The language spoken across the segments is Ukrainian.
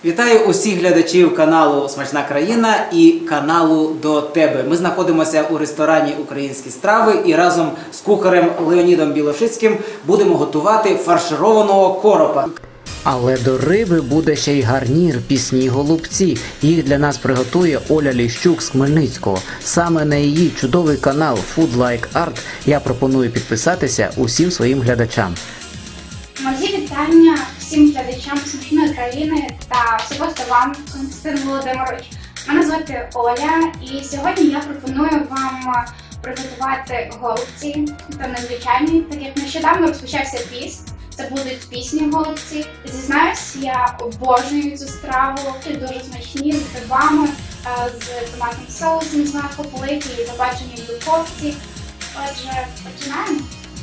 Вітаю усіх глядачів каналу «Смачна країна» і каналу «До тебе». Ми знаходимося у ресторані «Українські страви» і разом з кухарем Леонідом Білошицьким будемо готувати фаршированого коропа. Але до риби буде ще й гарнір, пісні голубці. Їх для нас приготує Оля Ліщук з Хмельницького. Саме на її чудовий канал Food Like Art я пропоную підписатися усім своїм глядачам. Мої вітання всім глядачам «Смачної країни» та особисто вам, Константин Володимирович. Мене звати Оля, і сьогодні я пропоную вам приготувати голубці та незвичайні, так як нещодавно розпочався піст. Це будуть пісні голубці. Зізнаюсь, я обожнюю цю страву, дуже смачні, з грибами, з томатним соусом, зверху политі і запечені в духовці. Отже, починаємо.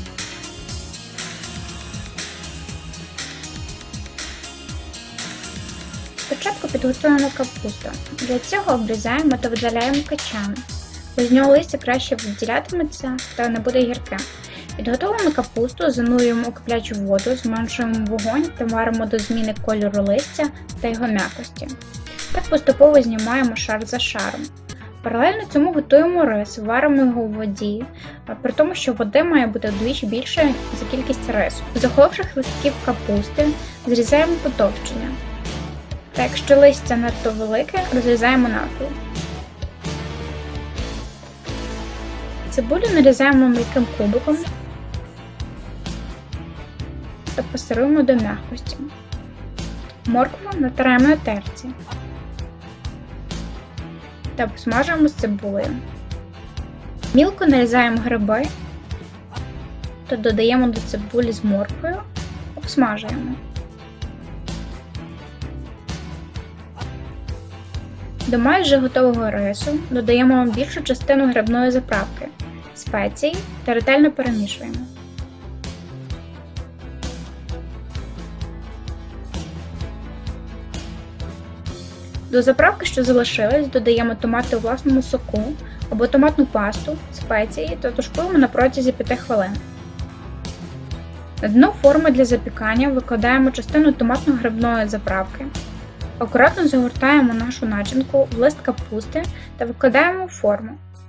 Спочатку підготуємо капусту. Для цього обрізаємо та видаляємо качани. Без нього листя краще виділятиметься та не буде гірке. Підготовлену капусту занурюємо у киплячу воду, зменшуємо вогонь та варимо до зміни кольору листя та його м'якості. Так поступово знімаємо шар за шаром. Паралельно цьому готуємо рис, варимо його у воді, при тому, що води має бути вдвічі більше за кількість рису. З охоловших листків капусти зрізаємо потовщення. Та якщо листя надто велике, розрізаємо навпіл. Цибулю нарізаємо мілким кубиком та пасируємо до м'якості. Моркву натираємо на терці та обсмажуємо з цибулею. Мілко нарізаємо гриби та додаємо до цибулі з морквою, обсмажуємо. До майже готового рису додаємо більшу частину грибної заправки, спеції та ретельно перемішуємо. До заправки, що залишилась, додаємо томати у власному соку або томатну пасту, спеції та тушкуємо на протязі 5 хвилин. На дно форми для запікання викладаємо частину томатно-грибної заправки. Акуратно загортаємо нашу начинку в лист капусти та викладаємо в форму.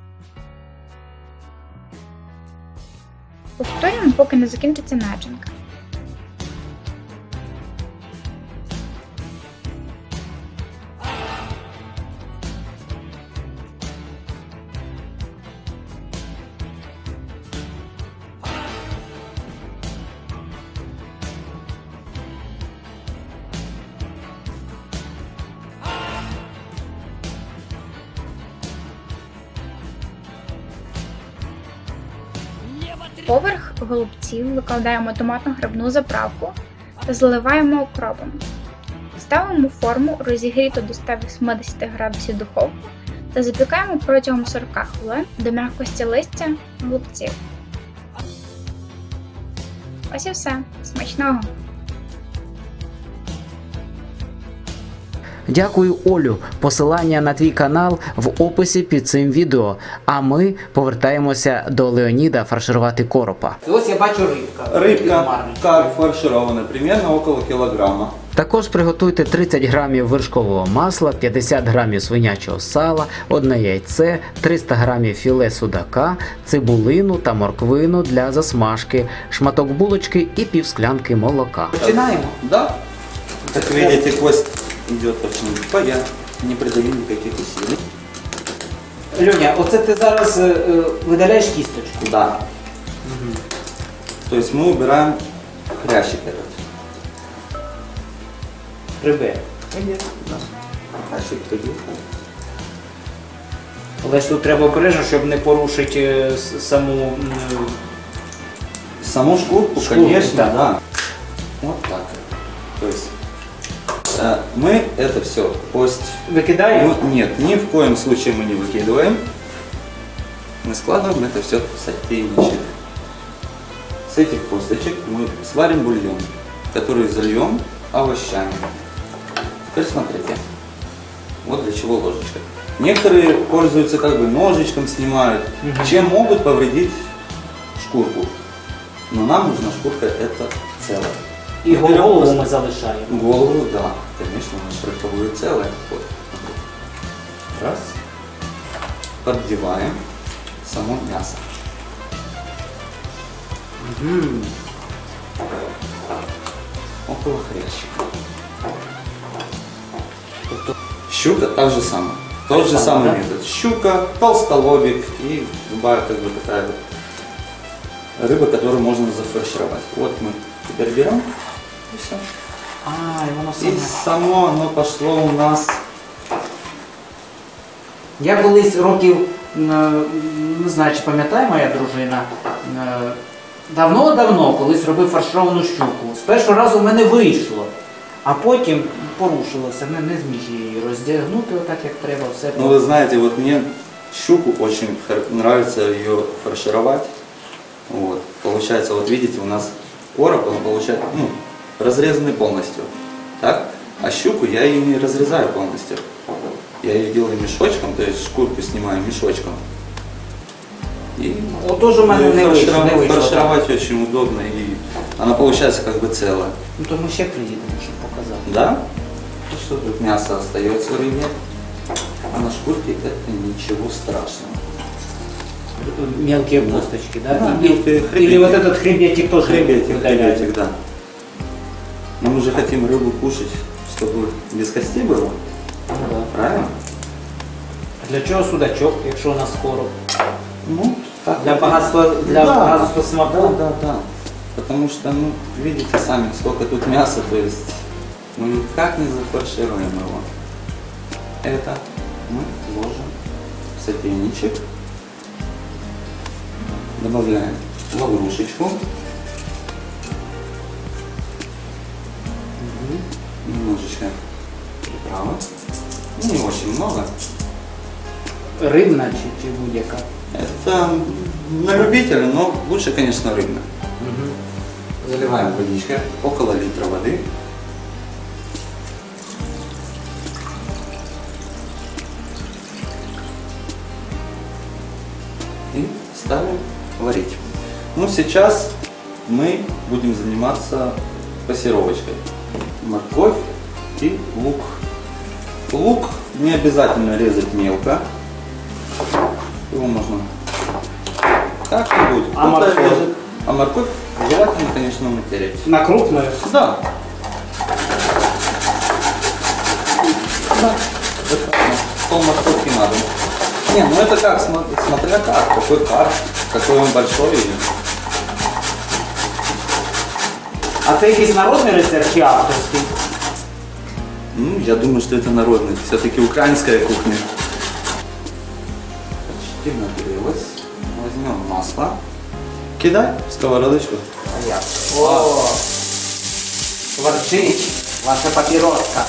Повторюємо, поки не закінчиться начинка. Поверх голубців викладаємо томатно-грибну заправку та заливаємо окропом. Ставимо форму розігріту до 180 градусів духовку та запікаємо протягом 40 хвилин до м'якості листя голубців. Ось і все. Смачного! Дякую, Олю. Посилання на твій канал в описі під цим відео. А ми повертаємося до Леоніда фарширувати коропа. Ось я бачу рибка. Рибка, карп фарширована, примерно около кілограма. Також приготуйте 30 грамів вершкового масла, 50 грамів свинячого сала, 1 яйце, 300 грамів філе судака, цибулину та морквину для засмажки, шматок булочки і півсклянки молока. Починаємо? Да. Как видите, кость идет очень легко, я не придаю никаких усилий. Льоня, оце ти зараз видаляєш кісточку? Да. То есть мы убираем хрящик этот. Риби. Да. Хрящик прибил. Але ж тут треба обережно, щоб не порушити саму шкурку, конечно, да. Вот так. То есть мы это все кость выкидаем? Нет, ни в коем случае мы не выкидываем. Мы складываем это все в сотейничек. С этих косточек мы сварим бульон, который зальем овощами. Теперь смотрите, вот для чего ложечка. Некоторые пользуются как бы ножичком, снимают, чем могут повредить шкурку. Но нам нужна шкурка это целая. І Берем голову просто- ми залишаємо. Голову, да, конечно, она шероховую целая. Вот. Раз. Поддеваем само мясо. Мгм. Около хрящика. Тобто, Щука так же самое. Тот же самое, самый да? метод. Щука, толстолобик и любая как бы такая вот рыба, которую можно зафаршировать. Вот мы теперь берем и все. а, і воно И саме. само оно пошло у нас. Я колись років, не знаю, чи пам'ятає моя дружина, давно-давно колись робив фаршировану щуку. З першого разу в мене вийшло, а потім порушилося, не зміг її роздягнути отак, як треба, все. Ну вы знаете, вот мне щуку очень нравится ее фаршировать. Вот. Получается, вот видите, у нас короб, он получается, ну, разрезанный полностью. Так? А щуку я ее не разрезаю полностью. Я ее делаю мешочком, то есть шкурку снимаю мешочком. И От теж у мене не вийшло. Не вийшло, так. фаршировать очень удобно, и она получается как бы целая. Ну, тому ще приїдемо, щоб показати. Да? И что тут мясо остается в рыбе, а на шкурке это ничего страшного. Мелкие косточки, да? Да, И- мелкие Или хребетик. вот этот хребетик тоже Хребетик, удаляется. хребетик, да. Но мы же хотим рыбу кушать, чтобы без костей было, Ну, да. правильно? А для чого судачок, якщо у нас скоро? Ну, так. Для багатства, для Да. багатства смаку? Да. Потому что, ну, видите сами, сколько тут мяса, то есть мы никак не зафаршируем его. Это мы ложим в сотейничек, добавляем лаврушечку, немножечко приправы, не очень много. Рибна чи будь-яка? Это на любителя, но лучше, конечно, рыбная. Заливаем водичкой, около литра воды. И ставим варить. Ну, сейчас мы будем заниматься пассировочкой. Морковь и лук. Лук не обязательно резать мелко. Его можно как-нибудь. А морковь? режет. А морковь желательно, конечно, натереть. На крупную? Да. Да. Пол морковки надо. Не, ну это как, смотря как, какой карп, какой он большой. А це якийсь народний рецепт чи авторський? Ну, я думаю, что это народный, все-таки украинская кухня. Почти нагрелось. Возьмем масло. Кидай в сковородочку. А як? О, шкварчить ваша папіроска.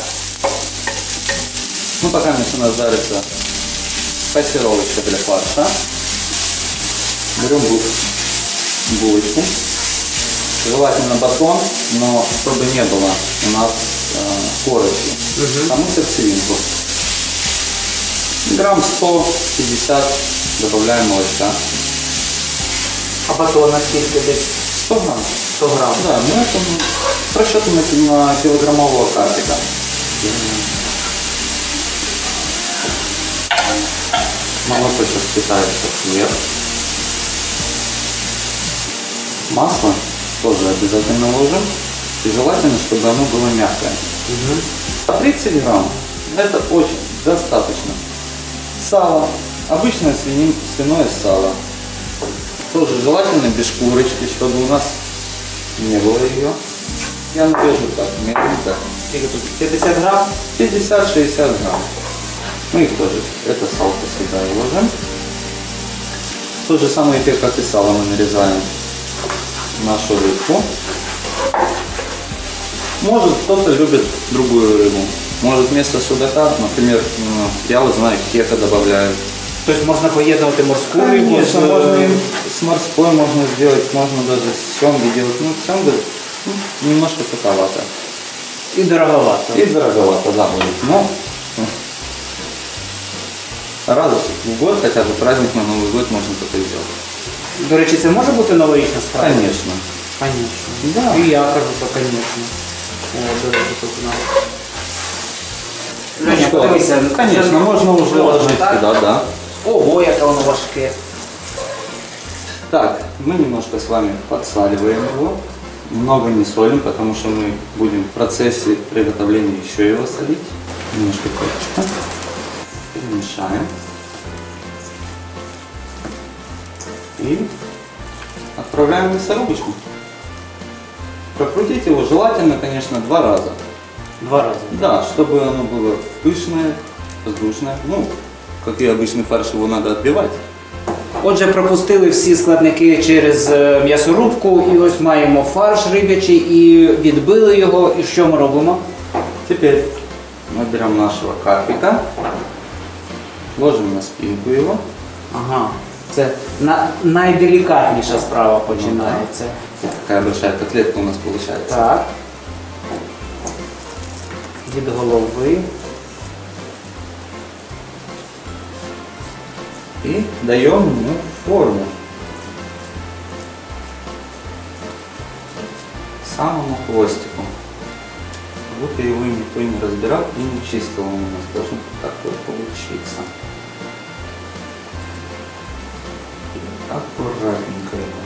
Ну, пока у нас жарится пассировочка для фарша. Берем булочку. Желательно батон, но чтобы не было у нас корочки. Саму сердцевинку. Грамм 150 добавляем молочка. А батон наскільки десь? 100 грамм. 100 грам. Да, ну это с расчетом на килограммового карпика. Молоко сейчас питается вверх. Масло тоже обязательно ложим. И желательно, чтобы оно было мягкое. 30 грамм. Это очень достаточно. Сало. Обычное свиное сало. Тоже желательно без шкурочки, чтобы у нас не было ее. Я нарежу так, медленно. Скільки тут? 50 грам? 50-60 грамм. Ну их тоже. Это салко сюда и ложим. Тот же самый эффект, как и сало, мы нарезаем нашу рыбку. Может, кто-то любит другую рыбу. Может, вместо судака, например, я вот знаю, кека добавляют. Тобто можна поєднувати морську рибу Конечно, можно и с морской можно сделать, можно даже с семгой делать. Ну, семга немножко суховато. і дороговато. И дороговато, да, будет. Но раз в год, хотя бы праздник на Новый год можно такое сделать. До речі, це може бути новорічна страва? Конечно. Конечно. Да. І я кажу, що, звісно. О, до речі, тут у нас. Леня, что, подивися. конечно, можно уже Можна, ложить так? сюда, да. Ого, яке воно важке. Так, мы немножко с вами подсаливаем его. Много не солим, потому что мы будем в процессе приготовления еще его солить. Немножко перчика. Перемешаем. И отправляем в мясорубочку. Прокрутить его желательно, конечно, 2 раза. 2 рази. Да, чтобы оно было пышное, воздушное. Ну, как и обычный фарш, его надо отбивать. Отже, пропустили всі складники через м'ясорубку, і ось маємо фарш рибячий, і відбили його. І що ми робимо? Теперь мы берем нашего карпика, ложим на спинку его. Ага, це найделікатніша справа починається. Такая большая котлетка у нас получается. Так. Від голови. И даем ему форму. Самому хвостику. Как будто его никто не разбирал и не чистил. Он у нас должен такой получиться. И аккуратненько его.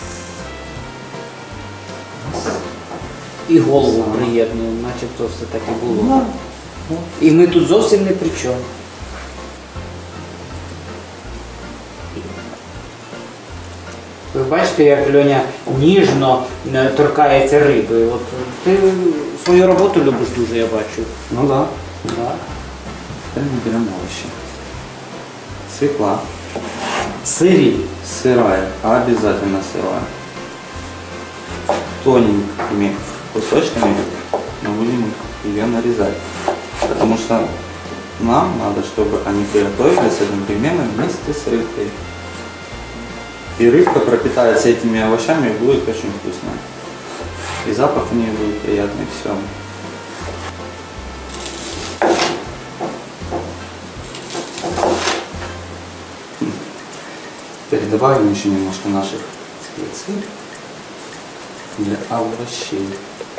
І голову приєднуємо, начебто все так і було. І ми тут зовсім не при чому. Ви бачите, як Льоня ніжно торкається риби. От ти свою роботу любиш дуже, я бачу. Ну да. Так. Теперь мы берем овощи. Свекла. Сирі. Сырая, обязательно сырая. Тоненькими кусочками мы будем ее нарезать. Потому что нам надо, чтобы они приготовились одновременно вместе с рыбкой. И рыбка пропитается этими овощами и будет очень вкусная. И запах у нее будет приятный, все. Теперь добавим еще немножко наших специй для овощей.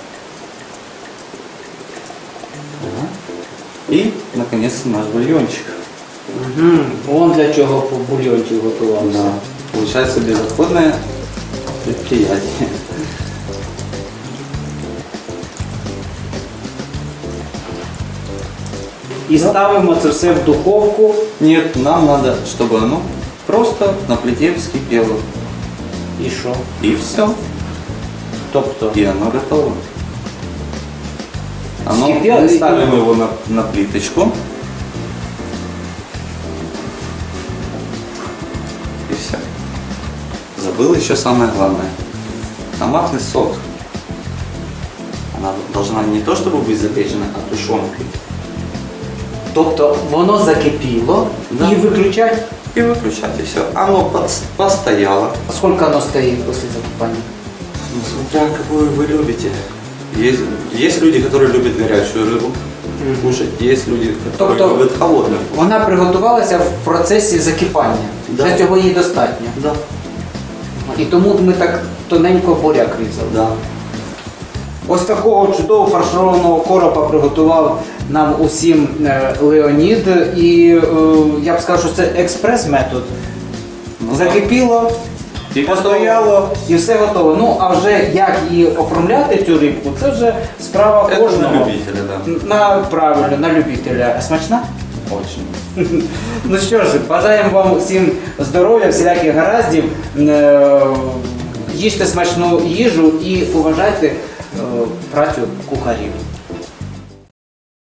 Да. И, наконец, наш бульончик. Угу. Вон для чого бульончик готувався. Да. Получается безотходное предприятие. І ставимо це все в духовку. Нет, нам надо, чтобы оно просто на плите вскипело. І що? И все. Тобто, И оно готово. Вскипело, Мы и- ставим его на плиточку. И все. Забыл еще самое главное. Томатный сок. Она должна не то чтобы быть запечена, а тушенкой. тобто воно закипіло Да. і виключать. И выключать, и все. Оно постояло. Скільки воно стоїть після закипання? Ну, смотря какую вы любите. Есть люди, которые любят горячую рыбу кушать, есть люди, которые Тобто- любят холодную. Вона приготувалася в процесі закипання. Да. Вже цього їй достатньо. Да. І тому ми так тоненько буряк різали. Да. Ось такого чудового фаршированого коропа приготував нам усім Леонід. І я б сказав, що це експрес-метод. Ну, Закипіло, І постояло і все готово. Ну, а вже як її оформляти цю рибку, це вже справа Это на кожного. любителя, да. Правильно, на любителя. Смачна? Очень. Ну що ж, бажаємо вам всім здоров'я, всіляких гараздів. Їжте смачну їжу і поважайте працю кухарів.